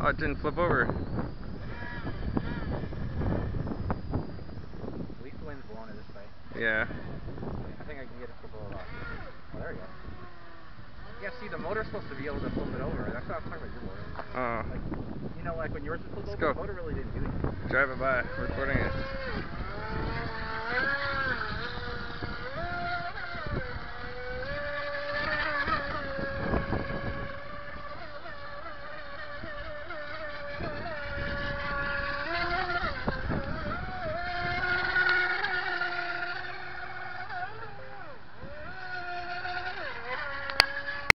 Oh, it didn't flip over. At least the wind's blowing it this way. Yeah. I think I can get it to blow it off. Oh, there you go. Yeah, see, the motor's supposed to be able to flip it over. That's what I was talking about your motor. Oh. Like, you know, like when yours was flipped over, go. the motor really didn't do anything. Drive it by, recording it.